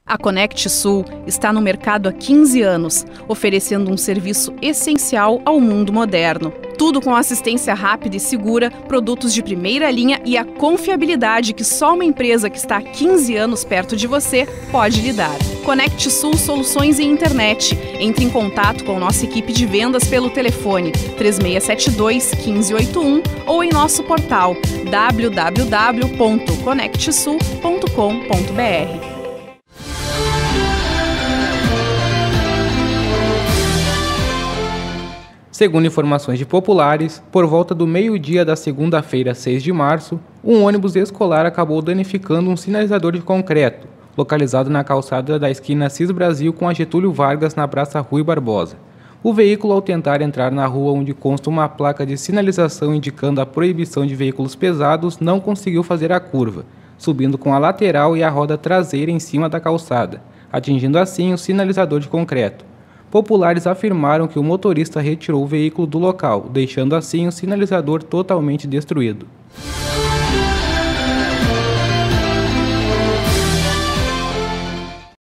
A Conect Sul está no mercado há 15 anos, oferecendo um serviço essencial ao mundo moderno. Tudo com assistência rápida e segura, produtos de primeira linha e a confiabilidade que só uma empresa que está há 15 anos perto de você pode lhe dar. Conect Sul Soluções em Internet. Entre em contato com nossa equipe de vendas pelo telefone 3672-1581 ou em nosso portal www.conectsul.com.br. Segundo informações de populares, por volta do meio-dia da segunda-feira, 6 de março, um ônibus escolar acabou danificando um sinalizador de concreto, localizado na calçada da esquina Cis Brasil com a Getúlio Vargas, na Praça Rui Barbosa. O veículo, ao tentar entrar na rua onde consta uma placa de sinalização indicando a proibição de veículos pesados, não conseguiu fazer a curva, subindo com a lateral e a roda traseira em cima da calçada, atingindo assim o sinalizador de concreto. Populares afirmaram que o motorista retirou o veículo do local, deixando assim o sinalizador totalmente destruído.